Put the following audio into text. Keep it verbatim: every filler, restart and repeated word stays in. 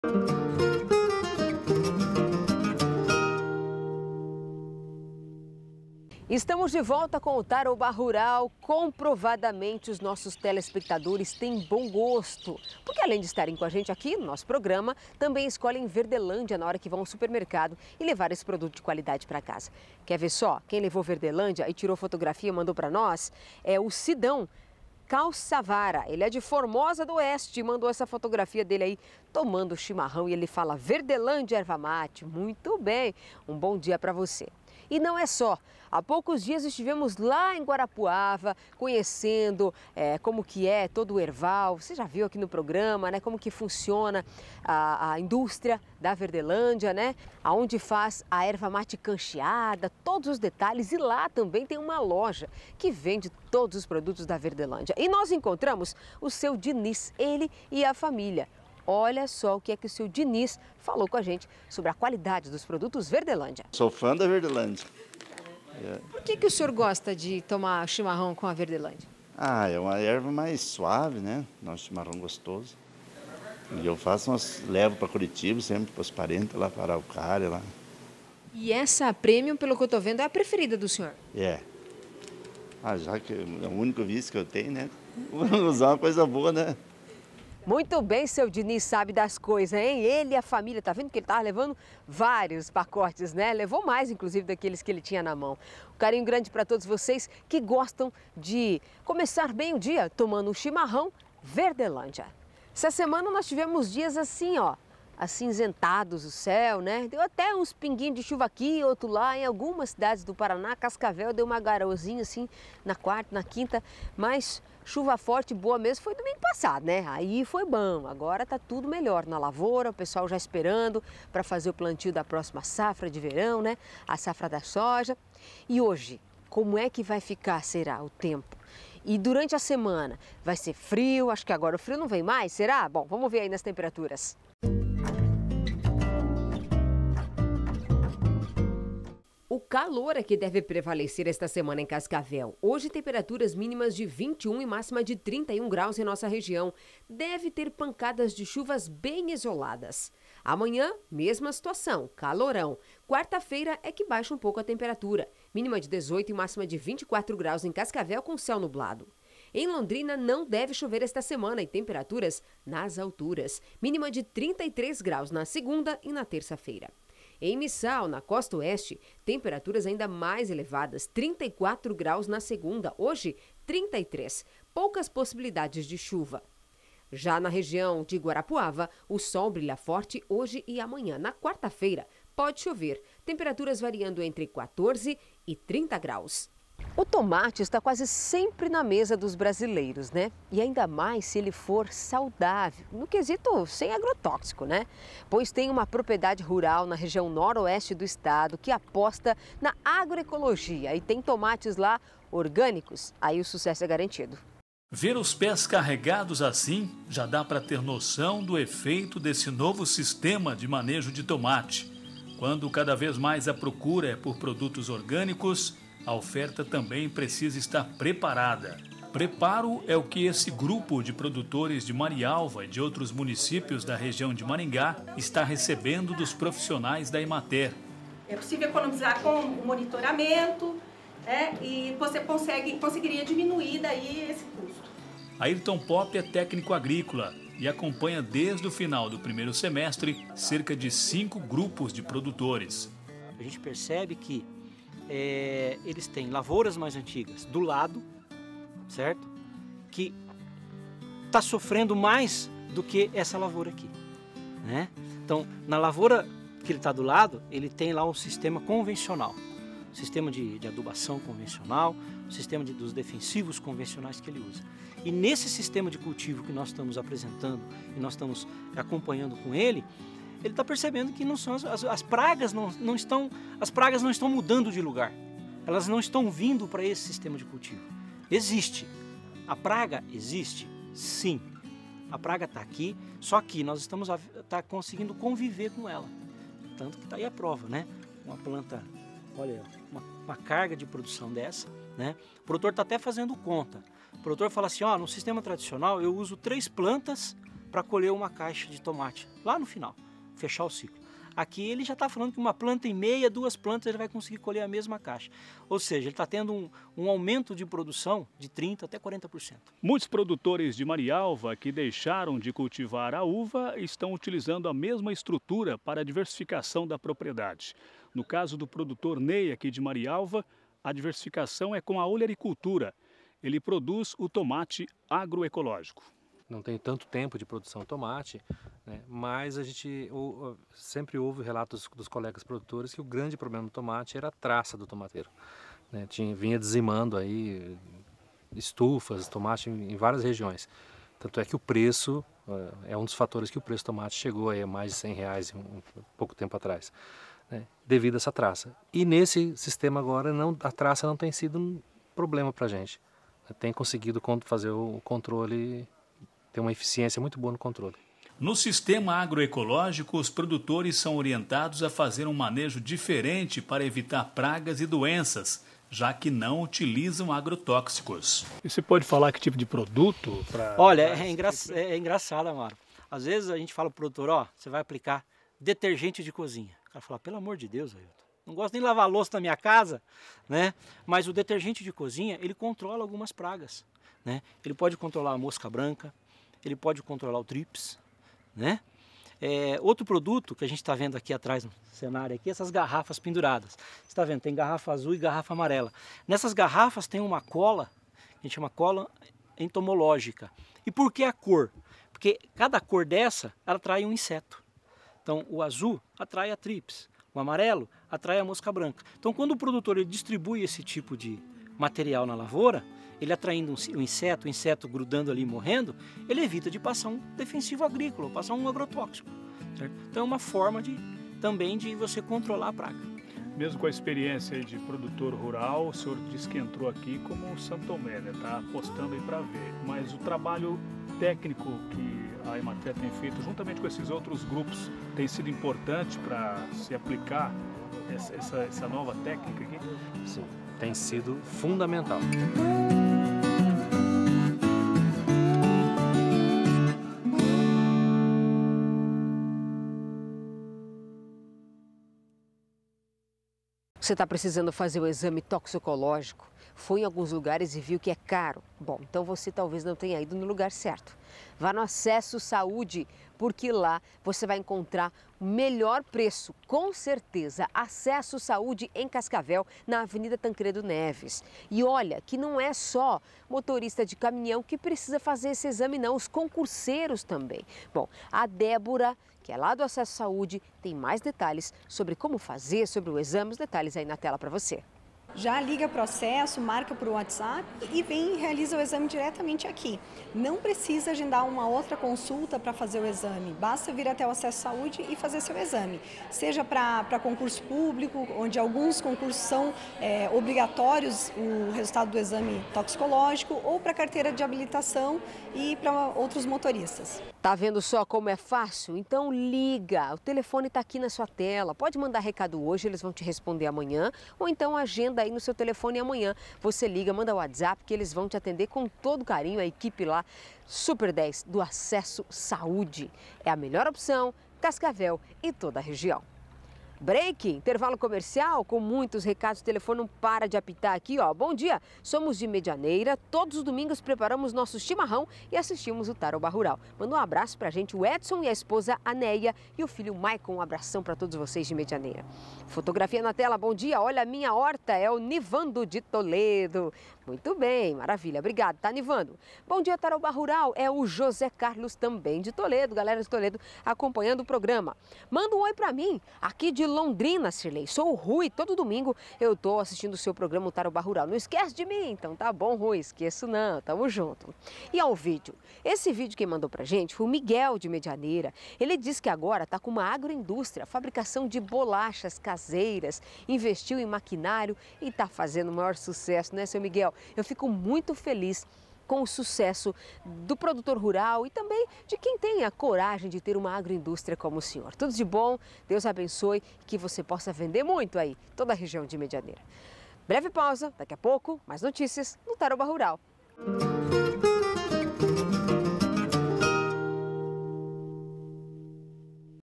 Estamos de volta com o Tarobá Rural. Comprovadamente, os nossos telespectadores têm bom gosto. Porque além de estarem com a gente aqui no nosso programa, também escolhem Verdelândia na hora que vão ao supermercado e levar esse produto de qualidade para casa. Quer ver só? Quem levou Verdelândia e tirou fotografia e mandou para nós é o Sidão Calçavara. Ele é de Formosa do Oeste, mandou essa fotografia dele aí tomando chimarrão e ele fala Verdelândia erva mate. Muito bem, um bom dia para você. E não é só. Há poucos dias estivemos lá em Guarapuava, conhecendo é, como que é todo o erval. Você já viu aqui no programa, né? Como que funciona a, a indústria da Verdelândia, né? Aonde faz a erva mate cancheada, todos os detalhes. E lá também tem uma loja que vende todos os produtos da Verdelândia. E nós encontramos o seu Diniz, ele e a família. Olha só o que é que o seu Diniz falou com a gente sobre a qualidade dos produtos Verdelândia. Sou fã da Verdelândia. É. Por que que o senhor gosta de tomar chimarrão com a Verdelândia? Ah, é uma erva mais suave, né? Nosso chimarrão gostoso. E eu faço umas, levo para Curitiba, sempre para os parentes lá, para Araucária lá. E essa Premium, pelo que eu estou vendo, é a preferida do senhor? É. Ah, já que é o único vício que eu tenho, né? Vou usar uma coisa boa, né? Muito bem, seu Diniz sabe das coisas, hein? Ele e a família, tá vendo que ele tava levando vários pacotes, né? Levou mais, inclusive, daqueles que ele tinha na mão. Um carinho grande para todos vocês que gostam de começar bem o dia tomando um chimarrão Verdelândia. Essa semana nós tivemos dias assim, ó, acinzentados o céu, né? Deu até uns pinguinhos de chuva aqui, outro lá, em algumas cidades do Paraná. Cascavel deu uma garoazinha assim na quarta, na quinta, mas chuva forte boa mesmo foi domingo passado, né? Aí foi bom, agora tá tudo melhor na lavoura, o pessoal já esperando para fazer o plantio da próxima safra de verão, né? A safra da soja. E hoje, como é que vai ficar, será, o tempo? E durante a semana, vai ser frio, acho que agora o frio não vem mais, será? Bom, vamos ver aí nas temperaturas. O calor é que deve prevalecer esta semana em Cascavel. Hoje, temperaturas mínimas de vinte e um e máxima de trinta e um graus em nossa região. Deve ter pancadas de chuvas bem isoladas. Amanhã, mesma situação, calorão. Quarta-feira é que baixa um pouco a temperatura. Mínima de dezoito e máxima de vinte e quatro graus em Cascavel com céu nublado. Em Londrina não deve chover esta semana e temperaturas nas alturas. Mínima de trinta e três graus na segunda e na terça-feira. Em Missal, na costa oeste, temperaturas ainda mais elevadas, trinta e quatro graus na segunda, hoje trinta e três. Poucas possibilidades de chuva. Já na região de Guarapuava, o sol brilha forte hoje e amanhã. Na quarta-feira, pode chover, temperaturas variando entre quatorze e trinta graus. O tomate está quase sempre na mesa dos brasileiros, né? E ainda mais se ele for saudável, no quesito sem agrotóxico, né? Pois tem uma propriedade rural na região noroeste do estado que aposta na agroecologia e tem tomates lá orgânicos, aí o sucesso é garantido. Ver os pés carregados assim já dá para ter noção do efeito desse novo sistema de manejo de tomate. Quando cada vez mais a procura é por produtos orgânicos, a oferta também precisa estar preparada. Preparo é o que esse grupo de produtores de Marialva e de outros municípios da região de Maringá está recebendo dos profissionais da Emater. É possível economizar com o monitoramento, né, e você consegue, conseguiria diminuir daí esse custo. Ayrton Pop é técnico agrícola e acompanha desde o final do primeiro semestre cerca de cinco grupos de produtores. A gente percebe que É, eles têm lavouras mais antigas do lado, certo? Que está sofrendo mais do que essa lavoura aqui, né? Então, na lavoura que ele está do lado, ele tem lá um sistema convencional, sistema de, de adubação convencional, o sistema de, dos defensivos convencionais que ele usa. E nesse sistema de cultivo que nós estamos apresentando e nós estamos acompanhando com ele, ele está percebendo que não são as, as, as pragas não, não estão as pragas não estão mudando de lugar, elas não estão vindo para esse sistema de cultivo. Existe a praga, existe, sim, a praga está aqui, só que nós estamos tá conseguindo conviver com ela, tanto que está aí a prova, né? Uma planta, olha, uma, uma carga de produção dessa, né? O produtor está até fazendo conta. O produtor fala assim, ó, no sistema tradicional eu uso três plantas para colher uma caixa de tomate, lá no final, fechar o ciclo. Aqui ele já está falando que uma planta e meia, duas plantas, ele vai conseguir colher a mesma caixa. Ou seja, ele está tendo um, um aumento de produção de trinta por cento até quarenta por cento. Muitos produtores de Marialva que deixaram de cultivar a uva estão utilizando a mesma estrutura para a diversificação da propriedade. No caso do produtor Ney aqui de Marialva, a diversificação é com a olericultura. Ele produz o tomate agroecológico. Não tem tanto tempo de produção de tomate, né? Mas a gente ou, sempre ouve relatos dos colegas produtores que o grande problema do tomate era a traça do tomateiro, né? Tinha, vinha dizimando aí estufas, tomate em, em várias regiões. Tanto é que o preço, é um dos fatores que o preço do tomate chegou aí a mais de cem reais um, um pouco tempo atrás, né? Devido a essa traça. E nesse sistema agora não, a traça não tem sido um problema para a gente. Tem conseguido fazer o controle, ter uma eficiência muito boa no controle. No sistema agroecológico, os produtores são orientados a fazer um manejo diferente para evitar pragas e doenças, já que não utilizam agrotóxicos. E você pode falar que tipo de produto? Pra... Olha, é, engra... é engraçado, Amaro. Às vezes a gente fala para o produtor, ó, você vai aplicar detergente de cozinha. O cara fala, pelo amor de Deus, Ailton, não gosto nem de lavar louça na minha casa, né? Mas o detergente de cozinha, ele controla algumas pragas, né? Ele pode controlar a mosca branca, ele pode controlar o trips, né? É, outro produto que a gente está vendo aqui atrás no cenário, aqui, essas garrafas penduradas. Você está vendo, tem garrafa azul e garrafa amarela. Nessas garrafas tem uma cola, a gente chama cola entomológica. E por que a cor? Porque cada cor dessa, ela atrai um inseto. Então, o azul atrai a trips, o amarelo atrai a mosca branca. Então, quando o produtor ele distribui esse tipo de material na lavoura, ele atraindo um inseto, o inseto grudando ali e morrendo, ele evita de passar um defensivo agrícola, passar um agrotóxico. Certo? Então é uma forma de, também de você controlar a praga. Mesmo com a experiência de produtor rural, o senhor disse que entrou aqui como um Santo Tomé, né? Está apostando aí para ver. Mas o trabalho técnico que a Emater tem feito, juntamente com esses outros grupos, tem sido importante para se aplicar essa, essa, essa nova técnica aqui? Sim, tem sido fundamental. Você está precisando fazer o exame toxicológico? Foi em alguns lugares e viu que é caro? Bom, então você talvez não tenha ido no lugar certo. Vá no Acesso Saúde, porque lá você vai encontrar o melhor preço, com certeza. Acesso Saúde em Cascavel, na Avenida Tancredo Neves. E olha, que não é só motorista de caminhão que precisa fazer esse exame, não. Os concurseiros também. Bom, a Débora, que é lá do Acesso Saúde, tem mais detalhes sobre como fazer, sobre o exame. Os detalhes aí na tela para você. Já liga processo, marca por WhatsApp e vem e realiza o exame diretamente aqui. Não precisa agendar uma outra consulta para fazer o exame, basta vir até o Acesso Saúde e fazer seu exame. Seja para concurso público, onde alguns concursos são é, obrigatórios o resultado do exame toxicológico, ou para carteira de habilitação e para outros motoristas. Tá vendo só como é fácil? Então liga, o telefone está aqui na sua tela. Pode mandar recado hoje, eles vão te responder amanhã, ou então agenda aí no seu telefone amanhã. Você liga, manda o WhatsApp que eles vão te atender com todo carinho. A equipe lá, Super dez do Acesso Saúde. É a melhor opção, Cascavel e toda a região. Break, intervalo comercial, com muitos recados, o telefone não para de apitar aqui, ó. Bom dia, somos de Medianeira, todos os domingos preparamos nosso chimarrão e assistimos o Tarobá Rural. Manda um abraço pra gente, o Edson e a esposa Anéia e o filho Maicon, um abração para todos vocês de Medianeira. Fotografia na tela, bom dia, olha a minha horta, é o Nivando de Toledo. Muito bem, maravilha, obrigado, tá Nivando? Bom dia, Tarobá Rural, é o José Carlos também de Toledo, galera de Toledo acompanhando o programa. Manda um oi pra mim, aqui de Londrina, Cirlei. Sou o Rui, todo domingo eu tô assistindo o seu programa o Tarobá Rural. Não esquece de mim? Então tá bom, Rui, esqueço não, tamo junto. E ao vídeo, esse vídeo quem mandou pra gente foi o Miguel de Medianeira. Ele diz que agora tá com uma agroindústria, fabricação de bolachas caseiras, investiu em maquinário e tá fazendo o maior sucesso, né, seu Miguel? Eu fico muito feliz com o sucesso do produtor rural e também de quem tem a coragem de ter uma agroindústria como o senhor. Tudo de bom, Deus abençoe, que você possa vender muito aí, toda a região de Medianeira. Breve pausa, daqui a pouco, mais notícias no Tarobá Rural.